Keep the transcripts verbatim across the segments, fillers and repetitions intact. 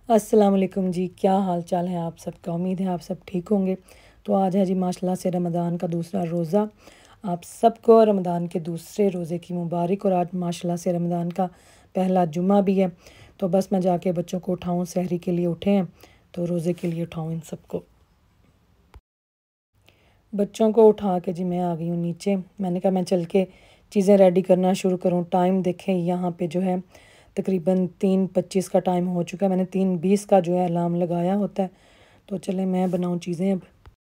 अस्सलाम वालेकुम जी, क्या हाल चाल है आप सबका। उम्मीद है आप सब ठीक होंगे। तो आज है जी माशाल्लाह से रमज़ान का दूसरा रोज़ा। आप सबको रमज़ान के दूसरे रोज़े की मुबारक। और आज माशाल्लाह से रमज़ान का पहला जुम्मा भी है। तो बस मैं जाके बच्चों को उठाऊँ, सहरी के लिए उठे हैं तो रोज़े के लिए उठाऊँ इन सबको। बच्चों को उठा के जी मैं आ गई हूँ नीचे। मैंने कहा मैं चल के चीज़ें रेडी करना शुरू करूँ। टाइम देखें यहाँ पे जो है तकरीबन तीन पच्चीस का टाइम हो चुका है। मैंने तीन बीस का जो है अलार्म लगाया होता है। तो चले मैं बनाऊँ चीज़ें अब।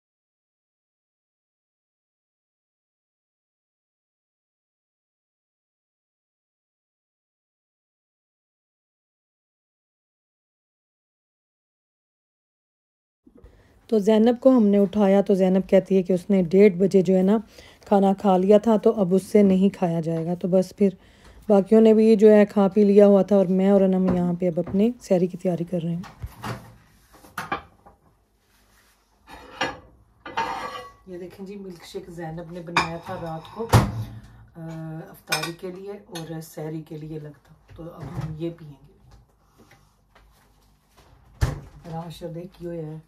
तो ज़ैनब को हमने उठाया तो ज़ैनब कहती है कि उसने डेढ़ बजे जो है ना खाना खा लिया था, तो अब उससे नहीं खाया जाएगा। तो बस फिर बाकियों ने भी जो है खा पी लिया हुआ था और मैं और अनम यहाँ पे अब अपने सहरी की तैयारी कर रहे हैं। ये देखें जी, मिल्क शेक ज़ैनब ने बनाया था रात को अफ्तारी के लिए और सहरी के लिए लगता। तो अब हम ये पियेंगे। राशा देखियो है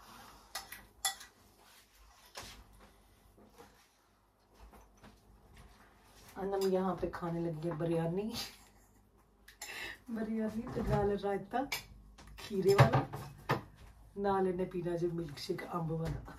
अनम यहाँ पे खाने लगी है बिरयानी बिरयानी तो नाल रायता खीरे वाला, नाल इन्हें पीना जो मिल्क शेक अम्ब वाला।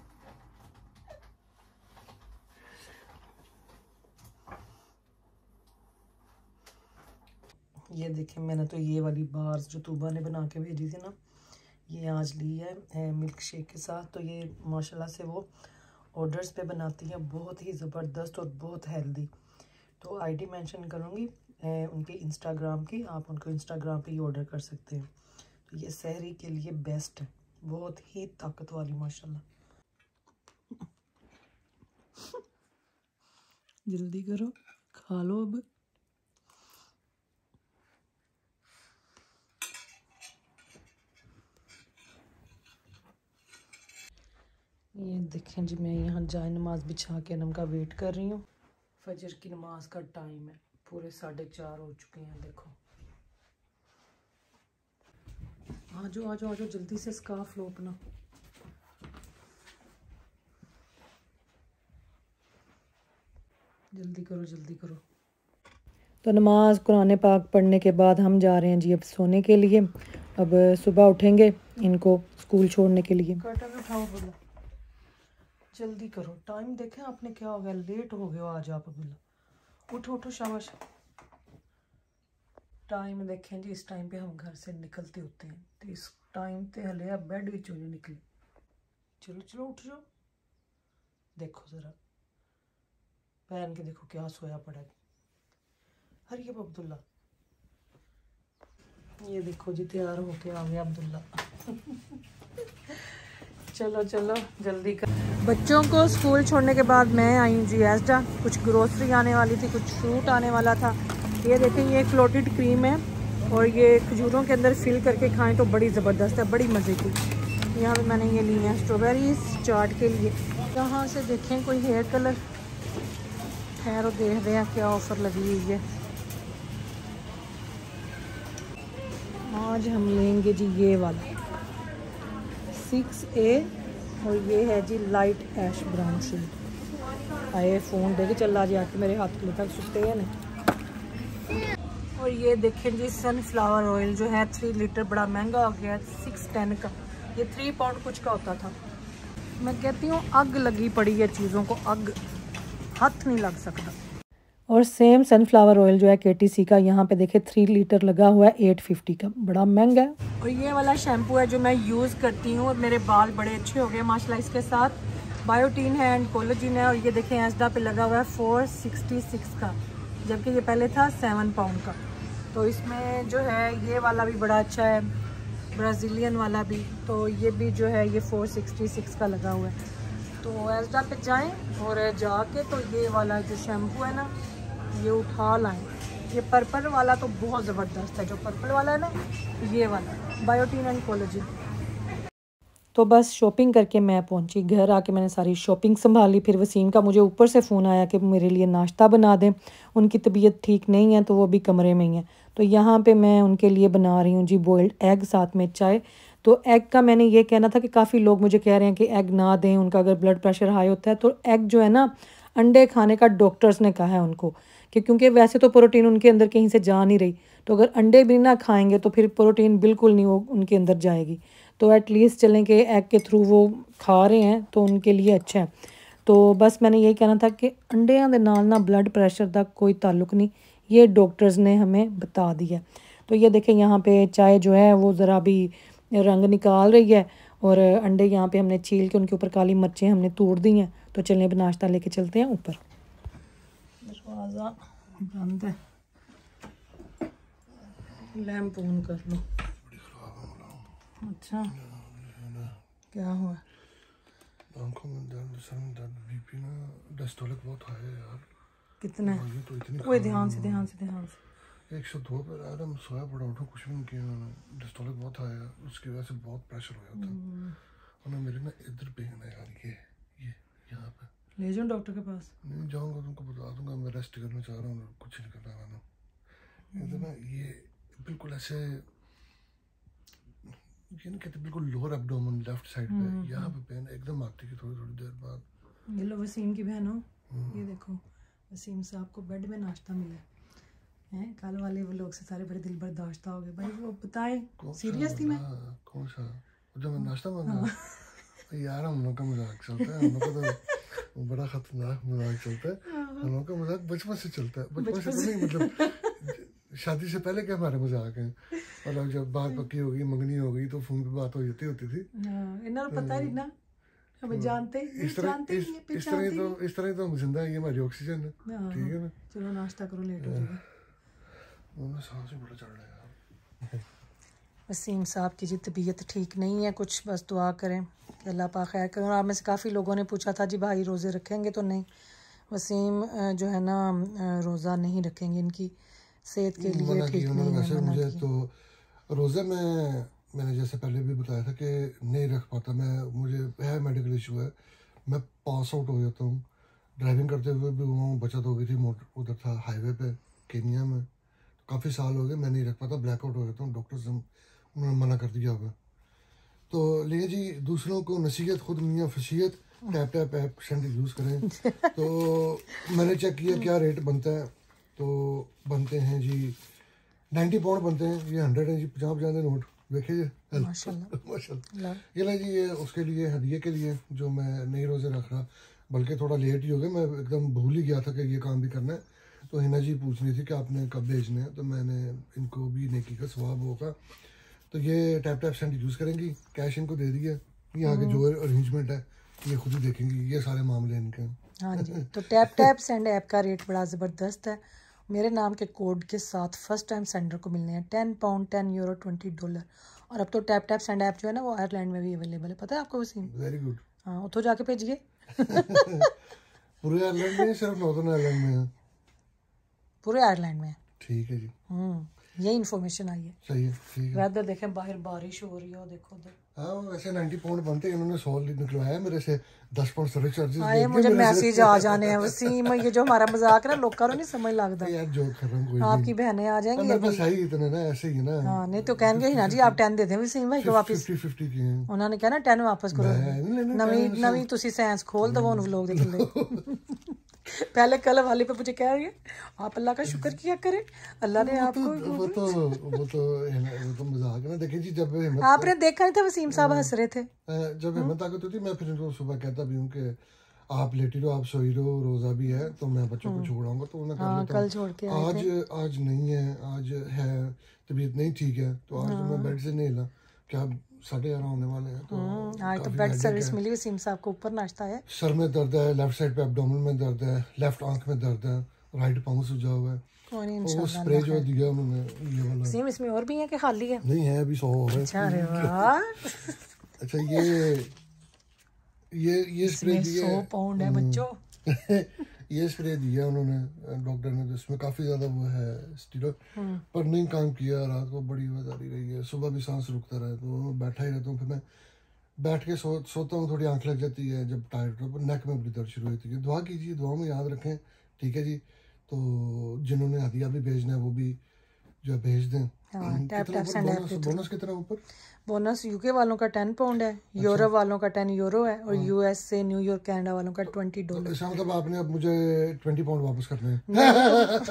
ये देखें, मैंने तो ये वाली बार्स जो तूबा ने बना के भेजी थी ना, ये आज ली है, है मिल्क शेक के साथ। तो ये माशाल्लाह से वो ऑर्डर्स पे बनाती हैं, बहुत ही ज़बरदस्त और बहुत हेल्दी। तो आईडी मेंशन करूँगी उनके इंस्टाग्राम की, आप उनको इंस्टाग्राम पे ही ऑर्डर कर सकते हैं। तो ये सहरी के लिए बेस्ट है, बहुत ही ताकत वाली माशाल्लाह। जल्दी करो, खा लो अब। ये देखें जी, मैं यहाँ जाए नमाज बिछा के अनम का वेट कर रही हूँ। फजर की नमाज का टाइम है, पूरे साढ़े चार हो चुके हैं। देखो आ जाओ आ जाओ आ जाओ, जल्दी से स्कार्फ लो अपना। जल्दी करो जल्दी करो। तो नमाज कुरान पाक पढ़ने के बाद हम जा रहे हैं जी अब सोने के लिए। अब सुबह उठेंगे इनको स्कूल छोड़ने के लिए। कर्टन उठाओ बोला, जल्दी करो। टाइम देखें आपने क्या हो गया, लेट हो गए हो आज आप। बोला उठो उठो, शाबाश। टाइम देखें जी, इस टाइम पे हम घर से निकलते होते हैं, तो इस टाइम पे हले आप बेड भी चोरी निकले। चलो चलो उठ जाओ। देखो ज़रा पहन के देखो क्या सोया पड़ा है। हरी अब अब्दुल्ला, ये देखो जी तैयार होके आ गया अब्दुल्ला चलो चलो जल्दी कर। बच्चों को स्कूल छोड़ने के बाद मैं आई हूँ जी एस्डा। कुछ ग्रोसरी आने वाली थी, कुछ फ्रूट आने वाला था। ये देखें, ये फ्लोटेड क्रीम है और ये खजूरों के अंदर फिल करके खाएं तो बड़ी ज़बरदस्त है, बड़ी मज़े की। यहाँ पे मैंने ये ली है स्ट्रॉबेरीज चाट के लिए। यहाँ से देखें कोई हेयर कलर है और देख रहे हैं क्या ऑफ़र लगी हुई है। आज हम लेंगे जी ये वाला सिक्स ए और ये है जी लाइट ऐश ब्राउन शेड। आए फ़ोन देखे चला जी आके मेरे हाथ में तक सुस्ते हैं ना। और ये देखें जी सनफ्लावर ऑयल जो है थ्री लीटर, बड़ा महंगा हो गया है, सिक्स टेन का। ये थ्री पाउंड कुछ का होता था। मैं कहती हूँ अग लगी पड़ी है चीज़ों को, अग, हाथ नहीं लग सकता। और सेम सनफ्लावर ऑयल जो है केटीसी का, यहाँ पे देखे थ्री लीटर लगा हुआ है एट फिफ्टी का, बड़ा महंगा है। और ये वाला शैम्पू है जो मैं यूज़ करती हूँ और मेरे बाल बड़े अच्छे हो गए माशाल्लाह इसके साथ। बायोटीन है एंड कोलेजिन है। और ये देखें एस्डा पे लगा हुआ है फोर सिक्सटी सिक्स का, जबकि ये पहले था सेवन पाउंड का। तो इसमें जो है ये वाला भी बड़ा अच्छा है, ब्राज़ीलियन वाला भी। तो ये भी जो है ये फोर सिक्सटी सिक्स का लगा हुआ है। तो एस्डा पे जाएं और जाके तो ये वाला जो शैम्पू है ना ये उठा लाएं। ये पर्पल वाला तो बहुत ज़बरदस्त है, जो पर्पल वाला है ना ये वाला बायोटीन एंड कोलेजिन। तो बस शॉपिंग करके मैं पहुंची घर। आके मैंने सारी शॉपिंग संभाली। फिर वसीम का मुझे ऊपर से फ़ोन आया कि मेरे लिए नाश्ता बना दें, उनकी तबीयत ठीक नहीं है तो वो भी कमरे में ही हैं। तो यहाँ पे मैं उनके लिए बना रही हूँ जी बॉइल्ड एग, साथ में चाय। तो एग का मैंने ये कहना था कि काफ़ी लोग मुझे कह रहे हैं कि एग ना दें, उनका अगर ब्लड प्रेशर हाई होता है। तो एग जो है ना, अंडे खाने का डॉक्टर्स ने कहा है उनको कि क्योंकि वैसे तो प्रोटीन उनके अंदर कहीं से जा नहीं रही, तो अगर अंडे भी ना खाएंगे तो फिर प्रोटीन बिल्कुल नहीं वो उनके अंदर जाएगी। तो एटलीस्ट चलें कि एग के थ्रू वो खा रहे हैं तो उनके लिए अच्छा है। तो बस मैंने यही कहना था कि अंडियां दे नाल ना ब्लड प्रेशर का कोई ताल्लुक नहीं, ये डॉक्टर्स ने हमें बता दिया। तो ये देखें यहाँ पे चाय जो है वो ज़रा भी रंग निकाल रही है, और अंडे यहाँ पे हमने छील के उनके ऊपर काली मिर्चें हमने तोड़ दी हैं। तो चलें अब नाश्ता लेके चलते हैं ऊपर। दरवाज़ा बंद है, लैंप ऑन कर लो। अच्छा क्या हुआ? आंखों में दर्द, सर में दर्द, बीपी ना डायस्टोलिक बहुत हाई है यार। कितना है? ये तो इतनी ओए ध्यान से ध्यान से ध्यान से। एक सौ दो पे यार, हम सोया पड़ा उठा, कुछ भी नहीं किया मैंने। डायस्टोलिक बहुत हाई है, उसकी वजह से बहुत प्रेशर हो जाता है। और ना मेरे ना इधर पेन है यार, ये ये यहाँ पे। ले जाऊँ डॉक्टर के पास? नहीं जाऊँगा, तुमको बता दूंगा। मैं रेस्ट करना चाह रहा हूँ, कुछ नहीं करना मैंने। इधर ना ये बिल्कुल ऐसे, ये नहीं कहते, बिल्कुल लोअर एब्डोमेन लेफ्ट साइड पे यहाँ पे पेन एकदम आती है थोड़ी थोड़ी देर बाद। ये लो वसीम की बहन हो, ये देखो वसीम साहब को बेड में नाश्ता मिला है। कल वाले वो लोग से सारे बड़े दिल बर्दाश्त हो गए भाई। वो बताए सीरियस थी मैं? कौन सा जब मैं नाश्ता मांगा यार, हम लोग का मजाक चलता है, हम लोग का तो बड़ा खतरनाक मजाक चलता है। हम लोग का मजाक बचपन से चलता है, बचपन से तो नहीं, मतलब शादी से पहले क्या हमारे मजाक हैं। मतलब जब बात पक्की हो गई, मंगनी हो गई, तो फोन पे बात हो जाती होती थी। इन्हें पता ही ना, हमें जानते इस तरह इस इस तरह तो इस तरह तो हम जिंदा है, ये हमारी ऑक्सीजन है। ठीक है ना, चलो नाश्ता करो, लेट हो जाएगा। वो सांस भी बड़ा चढ़ रहा है यार। वसीम साहब की जी तबीयत ठीक नहीं है कुछ, बस दुआ करें कि अल्लाह पाक खैर करें। आप में से काफ़ी लोगों ने पूछा था जी भाई रोज़े रखेंगे, तो नहीं, वसीम जो है ना रोज़ा नहीं रखेंगे, इनकी सेहत के लिए ठीक नहीं है। मुझे तो रोज़े में मैंने जैसे पहले भी बताया था कि नहीं रख पाता मैं, मुझे है मेडिकल इशू है, मैं पास आउट हो जाता हूँ। ड्राइविंग करते हुए भी वहाँ बचत हो गई थी, मोटर उधर था हाईवे पे केनिया में, काफ़ी साल हो गए मैं नहीं रख पाता, ब्लैकआउट हो जाता हूँ। डॉक्टर्स उन्होंने मना कर दिया होगा। तो लिए जी दूसरों को नसीहत, खुद मियाँ फसीयत, tap tap app send use करें। तो मैंने चेक किया क्या रेट बनता है, तो बनते हैं जी नाइन्टी पाउंड बनते हैं। ये हंड्रेड है जी, पचास पचास के नोट देखिए माशाल्लाह। ये ला जी, ये उसके लिए हदिये के लिए जो मैं नहीं रोज़े रख रहा, बल्कि थोड़ा लेट ही हो गया, मैं एकदम भूल ही गया था कि ये काम भी करना है। तो हिना जी पूछ रही थी कि आपने कब भेजने हैं, तो मैंने इनको भी नेकी का सवाब होगा। तो ये टैप टैप सेंड यूज़ करेंगी, कैश इनको दे दिया, यहाँ के जो अरेंजमेंट है ये खुद ही देखेंगी, ये सारे मामले इनके। हाँ जी, तो टैप टैप सेंड ऐप का रेट बड़ा ज़बरदस्त है। मेरे नाम के कोड के साथ फर्स्ट टाइम सेंडर को मिलने हैं ten pound ten euro twenty dollar. और अब तो टैप टैप सेंड ऐप जो है ना वो आयरलैंड में भी अवेलेबल है, पता है आपको वसीम? Very good. हाँ, उतो जाके भेजिए। पूरे आयरलैंड में, सिर्फ नॉर्दर्न आयरलैंड में है? पूरे आयरलैंड में। ठीक है जी, हम्म ये इन्फॉर्मेशन आई है। सही है, ठीक है। वेदर देखें, बाहर बारिश हो रही है, देखो उधर। हाँ वैसे नाइन्टी पाउंड बनते हैं, इन्होंने सौ निकलवाया मेरे से, दस पाउंड सर्विस चार्जेस आए मुझे मैसेज आ जाने हैं वसीम, ये जो हमारा मजाक है ना लोग करो नहीं समझ लगता यार, जोक कर रहा हूं, कोई आपकी बहनें आ जाएंगी मेरे पास है ही इतने ना, ऐसे ही ना। हाँ नहीं तो कहेंगे ही ना जी आप टेन दे दें वसीम भाई को वापस, फिफ्टी फिफ्टी की हैं उन्होंने कहा ना टेन वापस करो। नवी नवी तुसी साइंस खोल दो उन व्लॉग दे थल्ले। पहले कल वाले पे मुझे कह रही है आप अल्लाह का शुक्र किया करें, अल्लाह ने आपको। वो तो वो तो वो तो मजाक है ना। देखिए जी, जब हिम्मत, आपने देखा नहीं था वसीम साहब हंस रहे थे, जब हिम्मत ताकत होती मैं फिर इनको सुबह कहता भी हूँ कि आप लेटी रहो, आप सोई रहो, रोजा भी है तो मैं बच्चों को छोड़ाऊंगा, तो मैं कर लेता कल छोड़ के आज आज नहीं है, आज है तबीयत नहीं ठीक है, तो आज तो मैं बेड से नहीं हिला। क्या साढ़े ग्यारह होने वाले हैं, तो आज तो बेड सर्विस मिली वसीम साहब को, ऊपर नाश्ता है। सर में दर्द है, लेफ्ट साइड पे एब्डोमेन में दर्द है, लेफ्ट आंख में दर्द है, राइट पाँव सूजा हुआ है। वो स्प्रे जो दिया उन्होंने ये वाला, वसीम इसमें और भी है कि खाली है? नहीं है, अभी सौ हो रहे हैं। अरे वाह। अच्छा ये ये ये स्प्रे दिया सौ पाउंड है बच्चों। ये स्प्रे दिया उन्होंने डॉक्टर ने, जिसमें काफ़ी ज़्यादा वो है स्टीरॉइड, पर नहीं काम किया। रात को बड़ी आवाज़ आ रही है, सुबह भी सांस रुकता रहा, तो बैठा ही रहता हूँ। फिर मैं बैठ के सो सोता हूँ, थोड़ी आंख लग जाती है, जब टायर्ड नेक में बड़ी दर्द शुरू होती है। दुआ कीजिए, दुआ में याद रखें, ठीक है जी। तो जिन्होंने हदिया भी भेजना है वो भी जो है भेज दें। हाँ, tap tap send app bonus bonus कितना ऊपर? बोनस यूके वालों का टेन पाउंड है, यूरोप वालों का टेन यूरो है, और यूएस से न्यूयॉर्क कनाडा वालों का ट्वेंटी डॉलर। इसका मतलब आपने अब मुझे ट्वेंटी पाउंड वापस करने हैं।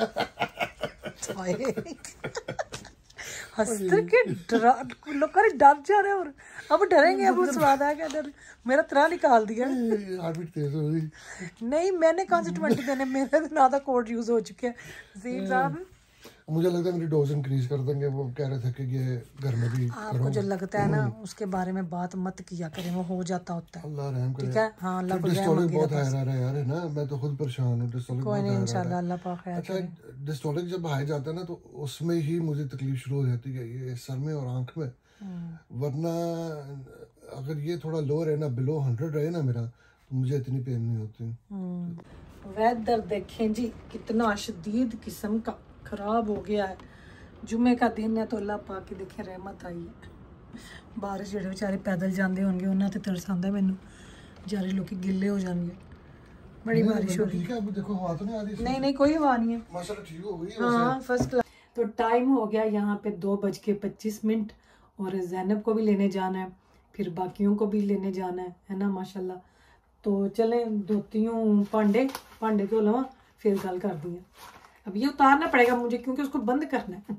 हंसते के डरा लोग कर डर जा रहे हैं, और अब डरेंगे, अब वो स्वाद आ गया डर, मेरा तरह निकाल दिया। हार्टबीट तेज हो गई। नहीं, मैंने कौन से ट्वेंटी देने, मेरे तो ना तो कोड यूज हो चुके हैं वसीम साहब। मुझे लगता है मेरी डोज इंक्रीज कर देंगे, वो कह रहे थे कि ये घर में भी आपको जो लगता है ना उसके बारे में बात मत किया करें, वो हो जाता होता है। अल्लाह रहम करे। ठीक है, हाँ, अल्लाह को डिस्टोलिक बहुत हाई रहा है यार, है ना, मैं तो खुद परेशान हूं। डिस्टोलिक कोई नहीं, इंशाल्लाह अल्लाह पाक खैर करे। अच्छा, डिस्टोलिक जब हाई जाता है ना तो उसमें ही मुझे तकलीफ शुरू हो जाती है, ये सर में और आंख में। वरना अगर ये थोड़ा लो रहे ना, बिलो हंड्रेड रहे ना मेरा, तो मुझे इतनी पेन नहीं होती। वेदर देखें जी कितना शदीद किस्म का खराब हो गया है। जुमे का दिन है तो अल्लाह पाक की देखे रहमत आई है। बारिश जेडे बेचारे पैदल जाते होंगे उन्हें तो तरस आंदा मैनू, बेचारे लोग गिले हो जाएंगे, बड़ी बारिश हो रही है। देखो हवा तो नहीं आ रही। नहीं नहीं, कोई हवा नहीं है, माशाल्लाह ठीक हो गई। हाँ, फर्स्ट क्लास। तो टाइम हो गया यहाँ पे दो बज के पच्चीस मिनट, और जैनब को भी लेने जाना है, फिर बाकियों को भी लेने जाना है, है ना, माशाल्लाह। तो चले धोती हूँ भांडे, भांडे धो लवा, फिर गल कर दी है। अब ये उतारना पड़ेगा मुझे क्योंकि उसको बंद करना है।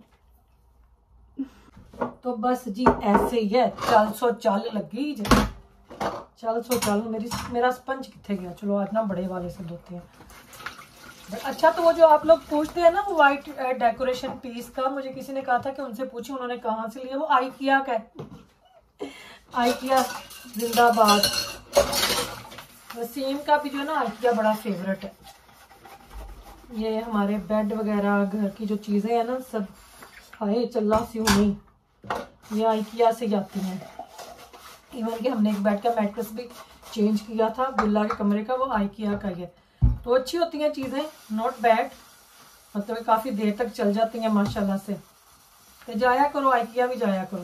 तो बस जी ऐसे ही है, चल सो चल लगी जी, चल सो चल। मेरी मेरा स्पंज कितने गया? चलो आज ना बड़े वाले से धोते हैं। अच्छा, तो वो जो आप लोग पूछते हैं ना वो वाइट डेकोरेशन पीस का, मुझे किसी ने कहा था कि उनसे पूछे उन्होंने कहाँ से लिया। वो आइकिया का है, आइकिया जिंदाबाद। वसीम का भी जो है ना आइकिया बड़ा फेवरेट है। ये हमारे बेड वगैरह घर की जो चीज़ें हैं ना सब, हाय चल्ला सी नहीं, ये आइकिया से जाती हैं। इवन कि हमने एक बेड का मैट्रेस भी चेंज किया था बिल्ला के कमरे का, वो आइकिया का ही है। तो अच्छी होती हैं चीज़ें, नॉट बैड, मतलब काफ़ी देर तक चल जाती हैं माशाल्लाह से। तो जाया करो, आइकिया भी जाया करो।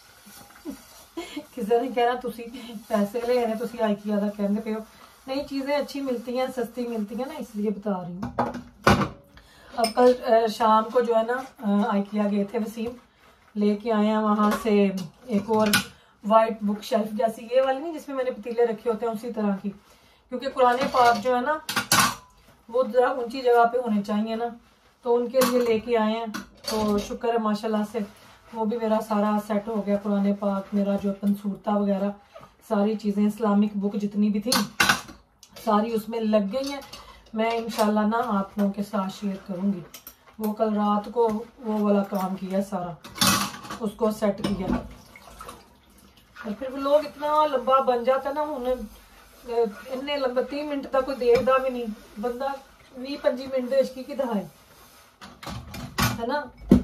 किसी ने कहना तुसी पैसे ले रहे, तुसी आइकिया का कहते पे हो। नई चीज़ें अच्छी मिलती हैं, सस्ती मिलती हैं ना, इसलिए बता रही हूँ। अब कल शाम को जो है ना आइकिया गए थे वसीम, लेके आए हैं वहाँ से एक और वाइट बुक शेल्फ जैसी, ये वाली नहीं जिसमें मैंने पतीले रखे होते हैं, उसी तरह की। क्योंकि कुरान पाक जो है ना वो जरा ऊंची जगह पे होने चाहिए ना, तो उनके लिए लेके आए हैं। तो शुक्र है माशाल्लाह से, वो भी मेरा सारा सेट हो गया। कुरान पाक, मेरा जो पंसूरता वगैरह सारी चीज़ें, इस्लामिक बुक जितनी भी थी सारी उसमें लग गई हैं। मैं इंशाल्लाह ना आप लोगों के साथ शेयर करूँगी। वो कल रात को वो वाला काम किया सारा, उसको सेट किया, और फिर वो लोग इतना लंबा बन जाता ना, उन्हें इन्ने लंबा तीन मिनट तक कोई देखता भी नहीं, बंदा भी पंजी मिनट इसकी कि दहाए, है ना।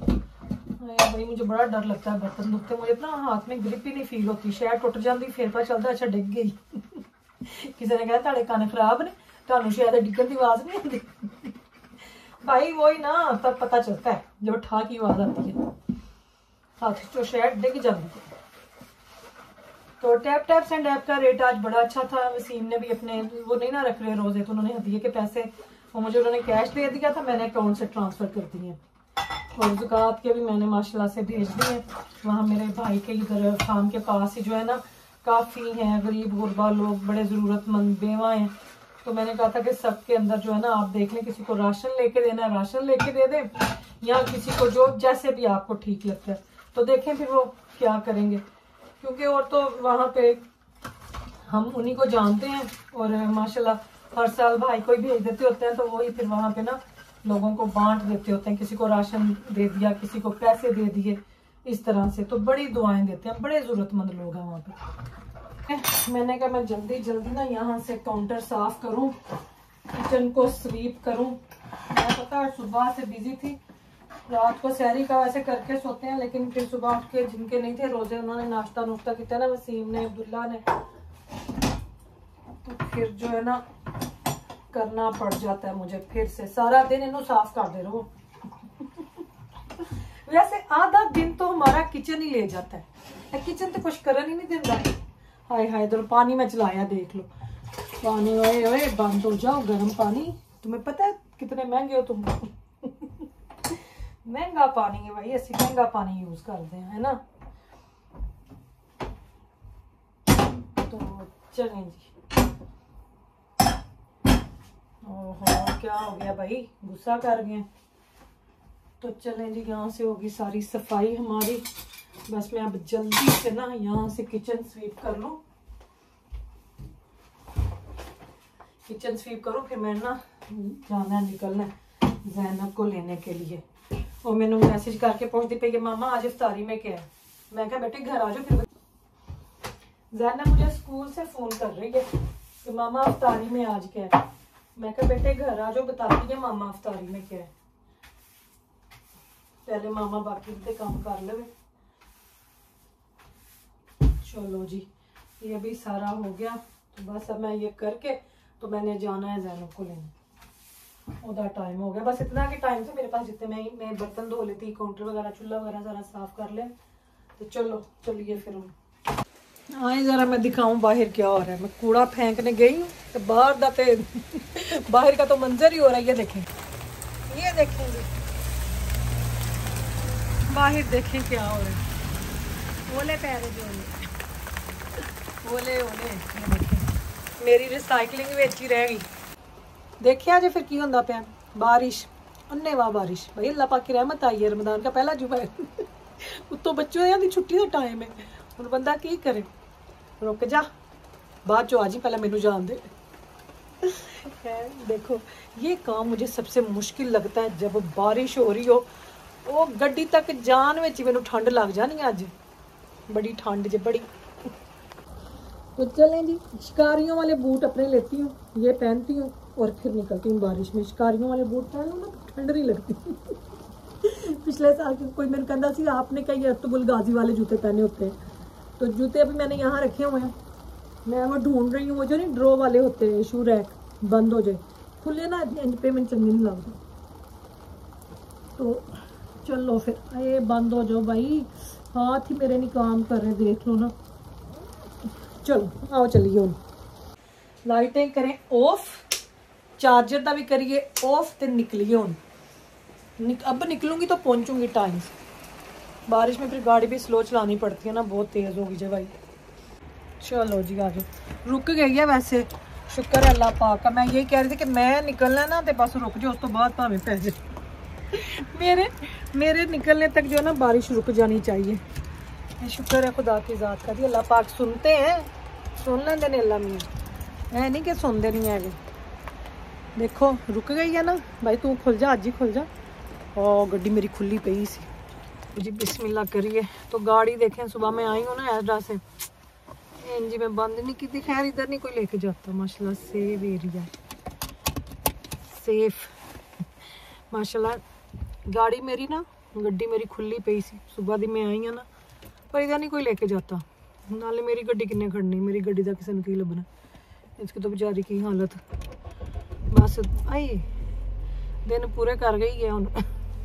भाई मुझे बड़ा डर लगता है बर्तन धोते, मुझे ना हाथ में ग्रिप ही नहीं फील होती, शायद टुट जाती, फिर पता चलता अच्छा डिग गई। किसी ने कहा ताड़े कान खराब ने, तुहानू शायद डिगन की आवाज नहीं आती। भाई वही ना, तब पता चलता है जब ठा की आवाज आती है, हाथ तो शायद डिग जाती है। तो टैप टैप एंड ऐप का रेट आज बड़ा अच्छा था। वसीम ने भी अपने, वो नहीं ना रख रहे रोजे, तो उन्होंने हदिये के पैसे वो मुझे उन्होंने कैश दे दिया था, मैंने अकाउंट से ट्रांसफर कर दिए, और ज़कात के भी मैंने माशाल्लाह से भेज दिए। वहाँ मेरे भाई के इधर फार्म के पास ही जो है ना काफ़ी हैं गरीब गुरबा लोग, बड़े ज़रूरतमंद बेवा हैं। तो मैंने कहा था कि सबके अंदर जो है ना आप देख लें, किसी को राशन लेके देना है राशन लेके दे दें, या किसी को जो जैसे भी आपको ठीक लगता है, तो देखें फिर वो क्या करेंगे। क्योंकि और तो वहाँ पे हम उन्हीं को जानते हैं, और माशाल्लाह हर साल भाई को ही भेज देते होते हैं, तो वही फिर वहाँ पे ना लोगों को बांट देते होते हैं, किसी को राशन दे दिया, किसी को पैसे दे दिए, इस तरह से। तो बड़ी दुआएं देते हैं, बड़े ज़रूरतमंद लोग हैं वहाँ पे। मैंने कहा मैं जल्दी जल्दी ना यहाँ से काउंटर साफ करूँ, किचन को स्वीप करूँ। मैं पता है सुबह से बिजी थी, रात को सहरी का वैसे करके सोते हैं, लेकिन फिर सुबह उठ के जिनके नहीं थे रोजे उन्होंने नाश्ता नुश्ता किया ना, वसीम ने, अब्दुल्ला ने, तो फिर जो है ना करना पड़ जाता है मुझे। फिर से सारा दिन इन्हों साफ कर दे रहो। वैसे आधा दिन तो हमारा किचन ही ले जाता है, किचन तो कुछ करन ही नहीं देता। हाय हाय इधर पानी में चलाया देख लो पानी। ओए ओए बंद हो जाओ, गर्म पानी। तुम्हें पता है कितने महंगे हो तुम। महंगा पानी है भाई, ऐसी महंगा पानी यूज करते हैं है ना। तो चलें जी। ओहो क्या हो गया भाई, गुस्सा कर गए। तो चलें जी, यहाँ से होगी सारी सफाई हमारी। बस मैं अब जल्दी से ना यहाँ से किचन स्वीप कर लूँ, किचन स्वीप करूँ, फिर मैं ना जाना है, निकलना है ज़ैनब को लेने के लिए। और मैंने मैसेज करके पूछती पे कि मामा आज इफ्तारी में क्या है। मैं कहा बेटे घर आ जाओ। फिर ज़ैनब मुझे स्कूल से फ़ोन कर रही है कि मामा इफ्तारी में आज क्या है। मैं कहा बेटे घर आ जाओ, बताती है मामा इफ्तारी में क्या है। पहले मामा बाकी के काम कर ले। चलो जी, ये भी सारा हो गया। तो बस अब मैं ये करके तो मैंने जाना है ज़ैनब को लेने। उधर टाइम हो गया, बस इतना कि टाइम से मेरे पास जितने मैं मैं बर्तन धो लेती, काउंटर वगैरह चूल्हा वगैरह सारा साफ कर ले। तो चलो चलिए फिर हम आए, जरा मैं दिखाऊं बाहर क्या हो रहा है। मैं कूड़ा फेंकने गई हूँ तो बाहर दाते बाहर का तो मंजर ही हो रहा है। ये देखें, ये देखेंगे बाहर, देखें क्या हो रहा है। ओले पैरे जो ओले ओले, ये देखें मेरी रिसाइकलिंग विच ही रह गई। देखिए जो फिर की होंदा पिया, बारिश अन्ने वाह बारिश। भाई अल्लाह पाक की रहमत आई है, रमदान का पहला जुमा है। उत्तों बच्चों की छुट्टी का टाइम है, हुण बंदा की करे। रुक जा, बाद चो आ जी, पहले मैनू जान दे। देखो ये काम मुझे सबसे मुश्किल लगता है जब बारिश हो रही हो। वो गड्डी तक जान में मैनू ठंड लग जानी है। अज बड़ी ठंड जे बड़ी। तो चलें जी, शिकारियों वाले बूट अपने लेती हूँ, ये पहनती हूँ और फिर निकलती हूँ बारिश में। शिकारियों वाले बूट पहन लो ना, ठंड नहीं लगती। पिछले साल कोई मेरे कहता सी आपने क्या ये अब्दुल गाजी वाले जूते पहने होते हैं। तो जूते अभी मैंने यहाँ रखे हुए हैं, मैं वो ढूंढ रही हूँ। वो जो नहीं ड्रो वाले होते हैं, शू रैक बंद हो जाए खुले ना, इंज पे में चंगी नहीं लगता। तो चलो फिर, अरे बंद हो जाओ भाई, हाथ ही मेरे नहीं काम कर रहे, देख लो ना। चलो आओ चलिए, हम लाइटें करें ऑफ, चार्जर का भी करिए ऑफ, तो निकलिए हम। निक, अब निकलूंगी तो पहुंचूंगी टाइम से। बारिश में फिर गाड़ी भी स्लो चलानी पड़ती है ना, बहुत तेज़ होगी जो भाई। चलो जी आ जाओ। रुक गई है वैसे, शुक्र है अल्लाह पाक का। मैं यही कह रही थी कि मैं निकलना ना तो बस रुक जाओ, उस तो बाद भावें पै जाए। मेरे मेरे निकलने तक जो है ना बारिश रुक जानी चाहिए। शुक्र है खुदा की ज़ात का जी, अल्लाह पाक सुनते हैं, सुन लेंदे ने अल्लाह मियां, है नहीं कि सुनते नहीं है। देखो रुक गई है ना भाई, तू खुल जा, अज ही खुल जा। और गड्डी मेरी खुली पई सी जी, बिस्मिल्लाह करिए। तो गाड़ी देखें, सुबह में आई हूँ ना एड्रा से, जी मैं बंद नहीं की थी। खैर इधर नहीं कोई लेके जाता, माशाल्लाह सेफ एरिया, सेफ माशाल्लाह। गाड़ी मेरी ना, गड्डी मेरी खुली पई सी, सुबह दी मैं आई हाँ ना, पर इधर नहीं कोई लेके जाता। नाले मेरी गड्डी किन्ने खड़नी, मेरी गड्डी का किसी ने की लभना। इसकी तो बेचारी की हालत, बस आई दिन पूरे कर गई है उन।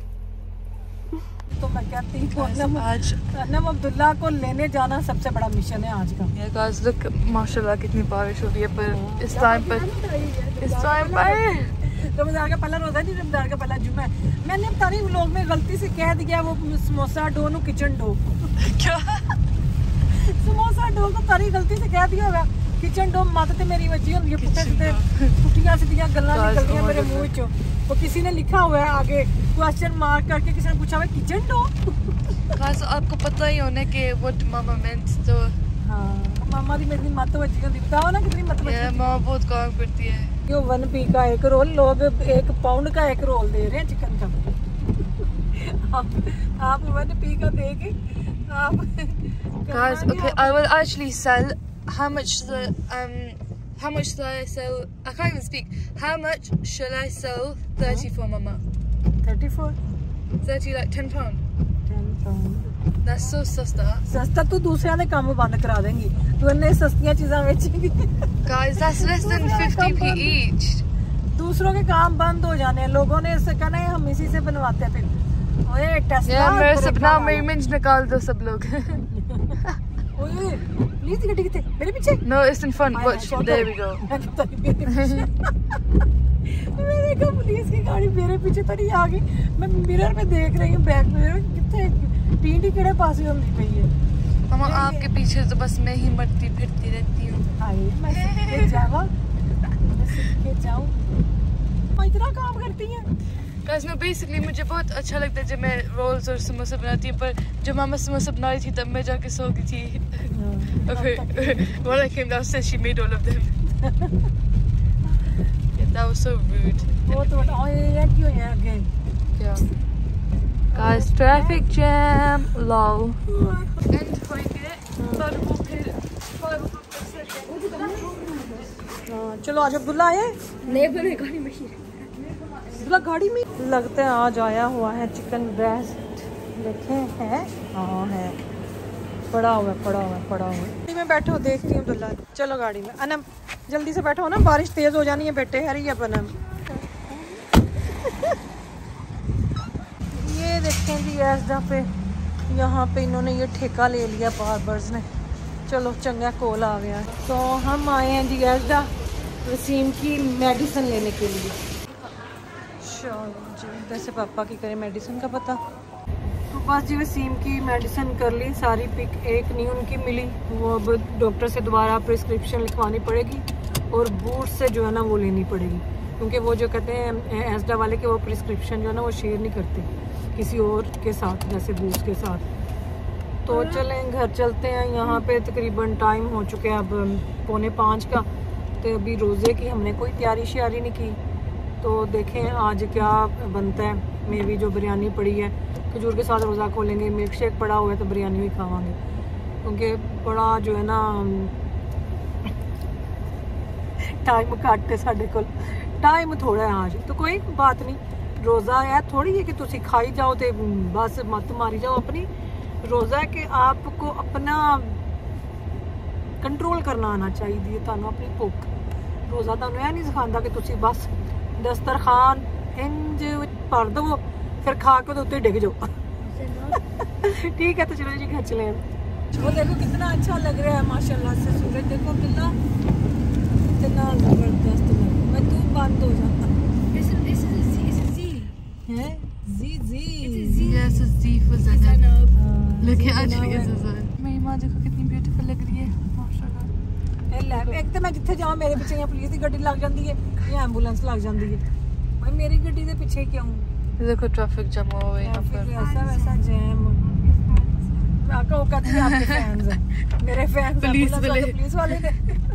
तो मैं कहती हूँ आज नम अब्दुल्ला को लेने जाना सबसे बड़ा मिशन है आज का। ये गाइस लुक, माशाल्लाह कितनी बारिश हो रही है, पर इस टाइम पर इस टाइम पर रमजान का पहला रोजा नहीं, रमजान का पहला जुम्मा है। मैंने पता नहीं लोग में गलती से कह दिया वो समोसा डो नु किचन डो। क्या समोसा डो को तारी गलती से कह दिया होगा किचन डो। मत ते मेरी वजी होंदी है, पुट्ठे सीधे पुट्ठियां सीधियां गल्लां निकलदियां मेरे मुंह चों। वो किसी ने लिखा हुआ है आगे क्वेश्चन मार्क करके, किसी ने पूछा हुआ किचन डो। गाइस आपको पता ही होना कि व्हाट मामा meant, तो हां मामा दी मेरी मत वजी होंदी, बताओ ना कितनी मत वजी। ये मामा बहुत काम करती है। यो वन पी का एक रोल, लोग एक पाउंड का एक रोल दे रहे हैं चिकन का। आप, आप वन पी का देके आप Guys, okay, I will actually sell how much the um how much should I sell? I can't even speak. How much should I sell thirty for, Mama? thirty-four thirty, like ten pound. ten pound. That's so सस्ता. सस्ता तू दूसरे दे काम बंद करा देंगी, तू इन्ने सस्तियां चीज़ां बेचेंगी। Guys, that's less than fifty p each. दूसरों के काम बंद हो जाने हैं, लोगों ने इससे कहना है हम इसी से बनवाते हैं। फिर ओए टेस्ला मेरे से अपना इमेज निकाल दो सब लोग। ओए प्लीज गड्डी कितने मेरे पीछे No, it's in front. Watch. There we go. मैंने कहा पुलिस की गाड़ी मेरे पीछे तो नहीं आ गई। मैं मिरर में देख रही हूँ, बैक मिरर कितने टीटी केड़े पास होती पई है। मामा आपके पीछे तो बस मैं ही मरती फिरती रहती हूँ। हाय मैं सीख के जावा, मैं सीख के जाऊँ। इतना काम करती हैं। Guys, no, basically मुझे बहुत अच्छा लगता है जब मैं रोल्स और समोसा बनाती हूँ, पर जब मामा समोसा बना रही थी तब मैं जाके सो गई थी। और फिर when I came downstairs she made all of them. Yeah, that was so rude. वो तो बताओ ये क्यों है आगे? क्या? Guys, traffic jam, lol. End होएंगे, पर वो फिर five o'clock तक से हाँ, चलो आज अब्दुल्ला आए। नहीं बने गाड़ी में ही। अब्दुल्ला गाड़ी में लगता है आज आया हुआ है चिकन ब्रेस्ट। देखें है, हाँ है, पड़ा हुआ है, पड़ा हुआ है, पड़ा हुआ है। गाड़ी में बैठो, देखती हूँ अब्दुल्ला। चलो गाड़ी में। अनम जल्दी से बैठो ना, बारिश तेज हो जानी है बेटे। हरी है अनम। ये देखें जी एसडा पे, यहाँ पे इन्होंने ये ठेका ले लिया बार्बर्स ने। चलो चंगा कॉल आ गया। तो हम आए हैं जी एसडा वसीम की मेडिसिन लेने के लिए। चलो जी, वैसे पापा की करें मेडिसिन का पता। तो बस जी वसीम की मेडिसिन कर ली सारी, पिक एक नहीं उनकी मिली। वो अब डॉक्टर से दोबारा प्रिस्क्रिप्शन लिखवानी पड़ेगी और बूट से जो है ना वो लेनी पड़ेगी, क्योंकि वो जो कहते हैं एसडा वाले के वो प्रिस्क्रिप्शन जो है ना वो शेयर नहीं करते किसी और के साथ, जैसे बूट्स के साथ। तो चलें घर चलते हैं। यहाँ पे तकरीबन टाइम हो चुके हैं अब पौने पाँच का। तो अभी रोज़े की हमने कोई तैयारी श्यारी नहीं की। तो देखें आज क्या बनता है। मे भी जो बिरयानी पड़ी है, खजूर के साथ रोज़ा खोलेंगे। मिल्क शेक पड़ा हुआ है तो बिरयानी भी खावांगे, क्योंकि बड़ा जो है ना टाइम घट है साढ़े को, टाइम थोड़ा है आज। तो कोई बात नहीं, रोज़ा है थोड़ी है कि तुसी खाई जाओ तो बस मत मारी जाओ अपनी। रोज़ा है कि आपको अपना कंट्रोल करना आना चाहिए, तुहानू अपनी भुख। रोज़ा तुहानू यह नहीं सिखाता कि तुसी बस दस्तरखान इंज भर दो फिर खा के तो उत्ते डिग जाओ। ठीक है, तो चलो जी घर चले। वो देखो कितना अच्छा लग रहा है माशाल्लाह से सूरज। देखो कितना कितना जबरदस्त लग। मैं तू बंद हो जाता है। जी जी Yes, it's Z for Zainab. Look, it actually is a Z. मेरी माँ देखो कितनी ब्यूटीफुल लग रही है, माशाल्लाह। एक तो मैं जिथे जाऊँ मेरे पीछे पुलिस की गड्डी लग जाती है या एम्बुलेंस लग जाती है। भाई मेरी गड्डी के पीछे क्यों? देखो ट्रैफिक जम हुआ है यहाँ पर। ऐसा वैसा जैम। आपका वो कहते हैं आपके फैंस हैं, मेरे फैंस पुलिस वाले पुलिस वाले ने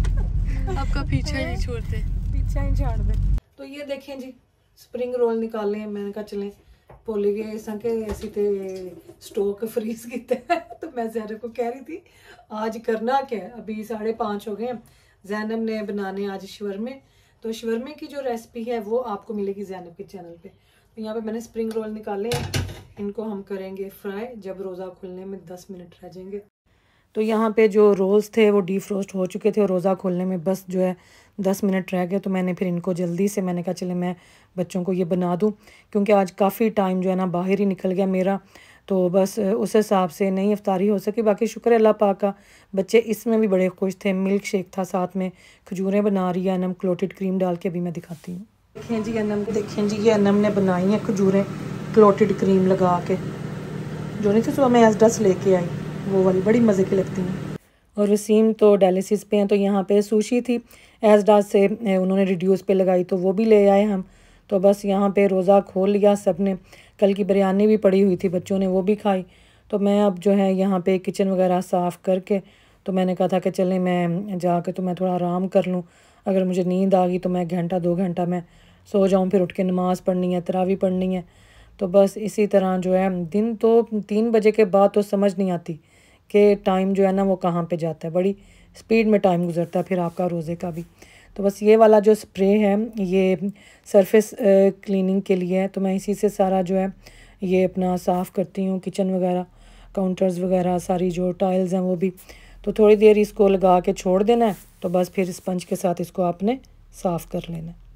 आपका पीछा ही नहीं छोड़ते, पीछा ही छाड़ दे। तो ये देखें जी स्प्रिंग रोल निकाले हैं। मैंने कहा चलें भुल गए इसा के असी तो स्टॉक फ्रीज किया। तो मैं ज़ैनब को कह रही थी आज करना क्या है। अभी साढ़े पाँच हो गए हैं। ज़ैनब ने बनाने आज शवरमे। तो शवरमे की जो रेसिपी है वो आपको मिलेगी ज़ैनब के चैनल पे। तो यहाँ पे मैंने स्प्रिंग रोल निकाले हैं, इनको हम करेंगे फ्राई जब रोज़ा खुलने में दस मिनट रह जाएंगे। तो यहाँ पे जो रोल्स थे वो डीफ्रोस्ट हो चुके थे और रोज़ा खोलने में बस जो है दस मिनट रह गए। तो मैंने फिर इनको जल्दी से मैंने कहा चले मैं बच्चों को ये बना दूँ, क्योंकि आज काफ़ी टाइम जो है ना बाहर ही निकल गया मेरा। तो बस उस हिसाब से नहीं इफ्तारी हो सकी। बाकी शुक्र है अल्लाह पाक का, बच्चे इसमें भी बड़े खुश थे। मिल्क शेक था साथ में, खजूरें बना रही है अनम क्लोटेड क्रीम डाल के। अभी मैं दिखाती हूँ। देखें जी अनम, देखें जी ये अनम ने बनाई हैं खजूरें क्लोटेड क्रीम लगा के, जो नहीं थी सुबह मैं एसडस लेके आई, वो वाली बड़ी मज़े की लगती हैं। और वसीम तो डायलिसिस पे हैं, तो यहाँ पे सुशी थी एसडास से उन्होंने रिड्यूस पे लगाई तो वो भी ले आए हम। तो बस यहाँ पे रोज़ा खोल लिया सब ने। कल की बिरयानी भी पड़ी हुई थी, बच्चों ने वो भी खाई। तो मैं अब जो है यहाँ पे किचन वगैरह साफ़ करके तो मैंने कहा था कि चलें मैं जाके तो मैं थोड़ा आराम कर लूँ। अगर मुझे नींद आ गई तो मैं घंटा दो घंटा मैं सो जाऊँ, फिर उठ के नमाज़ पढ़नी है, तरावी पढ़नी है। तो बस इसी तरह जो है दिन तो तीन बजे के बाद तो समझ नहीं आती कि टाइम जो है ना वो कहाँ पे जाता है। बड़ी स्पीड में टाइम गुजरता है फिर आपका रोज़े का भी। तो बस ये वाला जो स्प्रे है ये सरफेस क्लीनिंग के लिए है। तो मैं इसी से सारा जो है ये अपना साफ़ करती हूँ, किचन वगैरह, काउंटर्स वगैरह, सारी जो टाइल्स हैं वो भी। तो थोड़ी देर इसको लगा के छोड़ देना है, तो बस फिर स्पंज के साथ इसको आपने साफ़ कर लेना है।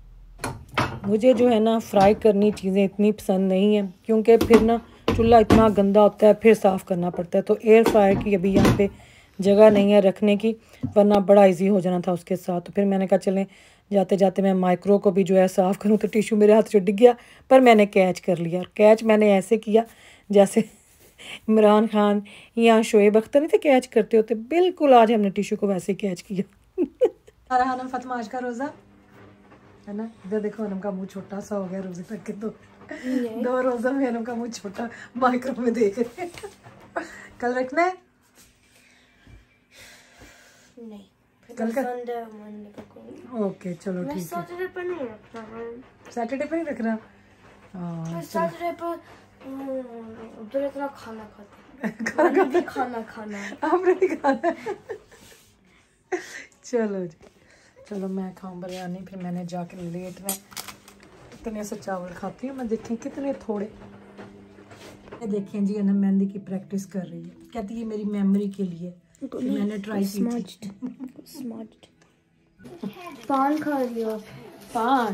मुझे जो है ना फ्राई करनी चीज़ें इतनी पसंद नहीं है, क्योंकि फिर ना चूल्हा इतना गंदा होता है, फिर साफ़ करना पड़ता है। तो एयर फ्रायर की अभी यहाँ पे जगह नहीं है रखने की, वरना बड़ा इजी हो जाना था उसके साथ। तो फिर मैंने कहा चलें जाते जाते मैं माइक्रो को भी जो है साफ़ करूँ, तो टिशू मेरे हाथ से डिग गया, पर मैंने कैच कर लिया। और कैच मैंने ऐसे किया जैसे इमरान खान या शोएब अख्तर नहीं थे कैच करते होते, बिल्कुल आज हमने टिशू को वैसे ही कैच किया। सारा हनम फतमा आज का रोज़ा है ना। इधर देखो हनम का मुंह छोटा सा हो गया रोजे तक के, तो दो रोज़ा में हनम का मुंह छोटा माइक्रो में देख रहे हैं। कल रखना है नहीं, कल का संडे मंडे को करूंगी। ओके चलो मैं ठीक है। सैटरडे पर नहीं रखना है। सैटरडे पे नहीं रखना। मैं हाँ सैटरडे पर उधर इतना खाना खाते हैं। खाना भी खाना खाना है। आपने भी खाना है। चलो जी, चलो मैं खाऊं बिरयानी, फिर मैंने जाके लेट में इतने से चावल खाती हूँ मैं। देखें कितने थोड़े, ये देखें जी अनम मेहंदी की प्रैक्टिस कर रही है, कहती है मेरी मेमोरी के लिए। फिर मैंने ट्राई की थी। पान खा रही हो? पान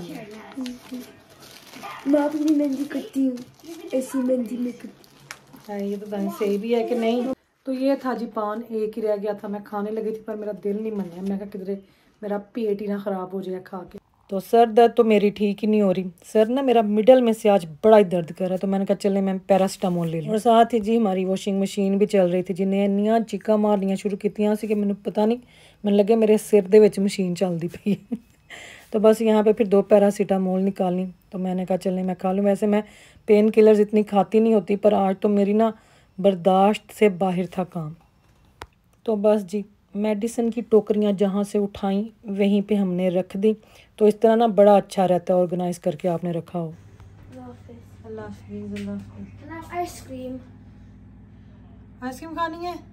मैं अपनी मेहंदी करती हूँ, ऐसी मेहंदी में करती। है, ये तो दाएं सही भी है कि नहीं। तो ये था जी पान, एक ही रह गया था, मैं खाने लगी थी पर मेरा दिल नहीं माना। मैं कहा किधरे मेरा पेट ही ना ख़राब हो जाए खा के। तो सर दर्द तो मेरी ठीक ही नहीं हो रही, सर ना मेरा मिडल में से आज बड़ा ही दर्द कर रहा है। तो मैंने कहा चले मैं पैरास्टामोल ले लूँ। और साथ ही जी हमारी वॉशिंग मशीन भी चल रही थी, जिन्हें इन्नियां चीका मारनियां शुरू कीतियां सी कि मैंने पता नहीं, मैंने लगे मेरे सिर दे विच मशीन चलती पई। तो बस यहाँ पे फिर दो पैरासीटामोल निकालनी, तो मैंने कहा चलने मैं खा लूँ। वैसे मैं पेन किलर्स इतनी खाती नहीं होती, पर आज तो मेरी ना बर्दाश्त से बाहर था काम। तो बस जी मेडिसिन की टोकरियाँ जहाँ से उठाई वहीं पे हमने रख दी। तो इस तरह ना बड़ा अच्छा रहता है ऑर्गेनाइज करके आपने रखा हो। अल्लाह हाफिज़, अल्लाह हाफिज़। आइसक्रीम आइसक्रीम खानी है,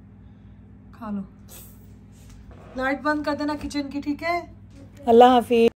खा लो। लाइट बंद कर देना किचन की, ठीक है। अल्लाह हाफिज़।